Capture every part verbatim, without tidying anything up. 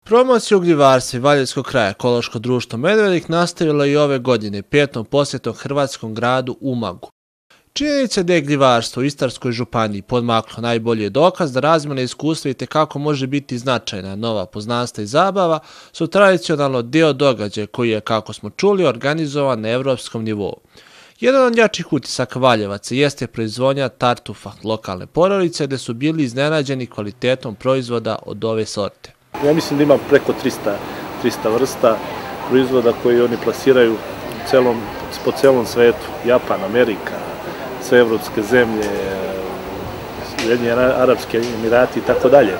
Promociju gljivarstva i Valjevskog kraja Ekološko društvo Medvednik nastavilo i ove godine petom posjetom hrvatskom gradu Umagu. Činjenica da je gljivarstvo u Istarskoj županiji podmaklo najbolji je dokaz da razmjena iskustva i tekako može biti značajna nova poznanstva i zabava su tradicionalno dio događaja koji je, kako smo čuli, organizovan na evropskom nivou. Jedan od jačih utisaka Valjevaca jeste proizvodnja tartufa lokalne porodice, gde su bili iznenađeni kvalitetom proizvoda od ove sorte. Ja mislim da ima preko trista vrsta proizvoda koje oni plasiraju celom, po celom svetu. Japan, Amerika, sve evropske zemlje, Ujedinjeni Arapski Emirati i tako dalje.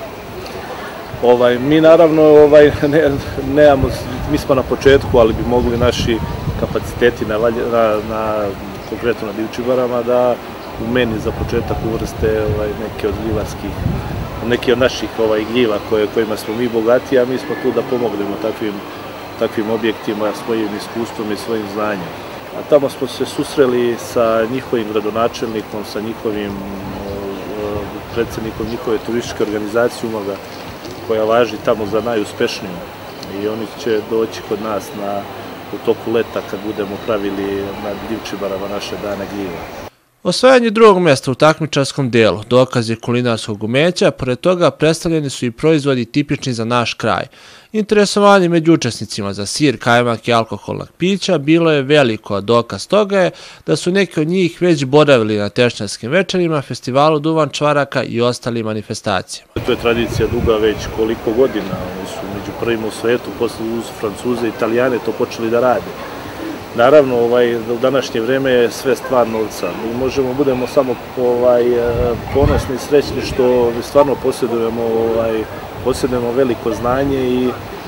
Ovaj, mi naravno ovaj, ne, nemamo, mi smo na početku, ali bi mogli naši kapaciteti na, na, na konkretno na Divčibarama da u meni za početak uvrste ovaj, neke od gljivarskih, neki od naših ovaj, gljiva koje, kojima smo mi bogati, a mi smo tu da pomognemo takvim, takvim objektima svojim iskustvom i svojim znanjem. A tamo smo se susreli sa njihovim gradonačelnikom, sa njihovim predsjednikom njihove turističke organizacije Umaga, koja važi tamo za najuspešniju. I oni će doći kod nas na, u toku leta kad budemo pravili na Divčibarama naše dane gljiva. Osvajanje drugog mjesta u takmičarskom delu dokaz je kulinarskog umeća, pored toga predstavljeni su i proizvodi tipični za naš kraj. Interesovanje među učesnicima za sir, kajmak i alkoholna pića bilo je veliko, a dokaz toga je da su neki od njih već boravili na tešnjarskim večerima, festivalu Duvan čvaraka i ostalim manifestacijama. To je tradicija duga već koliko godina, oni su među prvima u svetu, posle uz Francuze i Italijane to počeli da rade. Naravno, ovaj, u današnje vreme je sve stvar novca. Mi možemo, budemo samo ovaj, ponosni i srećni što stvarno posjedujemo, ovaj, posjedujemo veliko znanje i,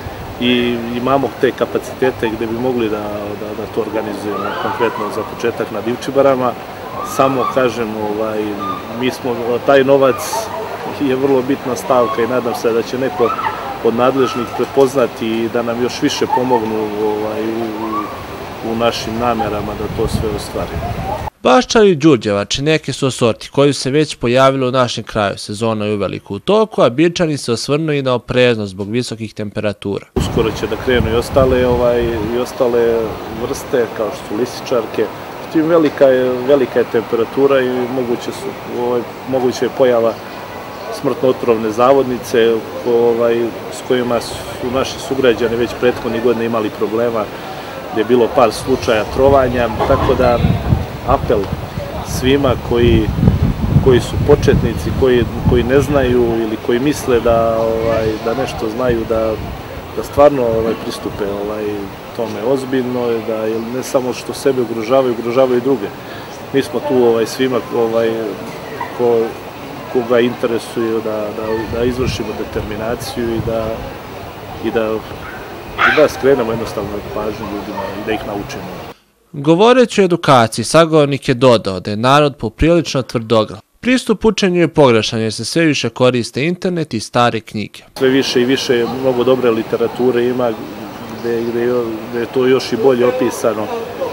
i imamo te kapacitete gdje bi mogli da, da, da to organizujemo, konkretno za početak na Divčibarama. Samo kažem, ovaj, mi smo, taj novac je vrlo bitna stavka i nadam se da će neko od nadležnih prepoznati i da nam još više pomognu ovaj, u u našim namerama da to sve ostvarimo. Baščar i đurđevač neke su sorti koji se već pojavili u našem kraju. Sezona je uveliko u toku, a Birčani se osvrnu i na opreznost zbog visokih temperatura. Uskoro će da krenu i ostale, ovaj, i ostale vrste kao što su lisičarke. Tim velika je, velika je temperatura i moguće, su, ovaj, moguće je pojava smrtno otrovne zavodnice ovaj, s kojima su naši sugrađani već prethodnih godina imali problema, gdje je bilo par slučaja trovanja, tako da apel svima koji, koji su početnici, koji, koji ne znaju ili koji misle da, ovaj, da nešto znaju, da, da stvarno ovaj, pristupe ovaj, tome ozbiljno, da ne samo što sebe ugrožavaju, ugrožavaju i druge. Mi smo tu ovaj, svima ovaj, ko, koga interesuju da, da, da izvršimo determinaciju i da, i da i da skrenemo jednostavno pažnju ljudima i da ih naučimo. Govoreći o edukaciji, sagovornik je dodao da je narod poprilično tvrdoglav. Pristup učenju je pogrešan jer se sve više koriste internet i stare knjige. Sve više i više mnogo dobre literature ima gde, gde, gde je to još i bolje opisano.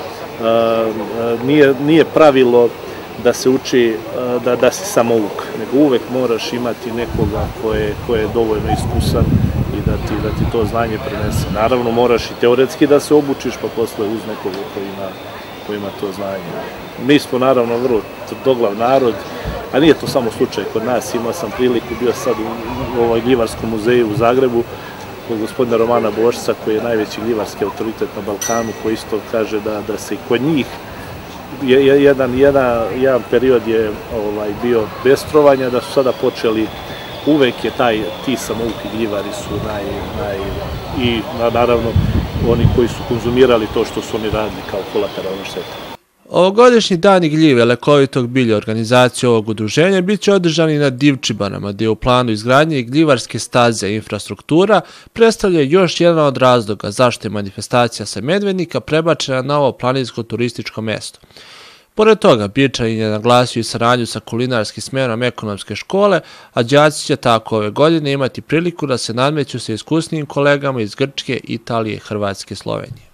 A, nije, nije pravilo da se uči da, da si samouk, nego uvek moraš imati nekoga ko je, ko je dovoljno iskusan i da ti, da ti to znanje prenese. Naravno, moraš i teoretski da se obučiš, pa posle uz nekoga koji ima, koji ima to znanje. Mi smo naravno vrlo tvrdoglav narod, a nije to samo slučaj kod nas. Imao sam priliku, bio sad u, u ovoj gljivarskom muzeju u Zagrebu, kod gospodina Romana Bošca, koji je najveći gljivarski autoritet na Balkanu, koji isto kaže da, da se i kod njih jedan, jedan, jedan period je ovaj, bio bez trovanja, da su sada počeli. Uvek je taj, ti samouki gljivari su naj, naj, i naravno oni koji su konzumirali to što su oni radili kao kolateralna šteta. Ovogodišnji dani gljive lekovitog bilja organizacije ovog udruženja bit će održani na Divčibarama, gdje je u planu izgradnje gljivarske staze i infrastruktura predstavlja još jedan od razloga zašto je manifestacija sa Medvednika prebačena na ovo planinsko turističko mesto. Pored toga, Birčanin je naglasio i saradnju sa kulinarskim smerom ekonomske škole, a đaci će tako ove godine imati priliku da se nadmeću sa iskusnijim kolegama iz Grčke, Italije, Hrvatske i Slovenije.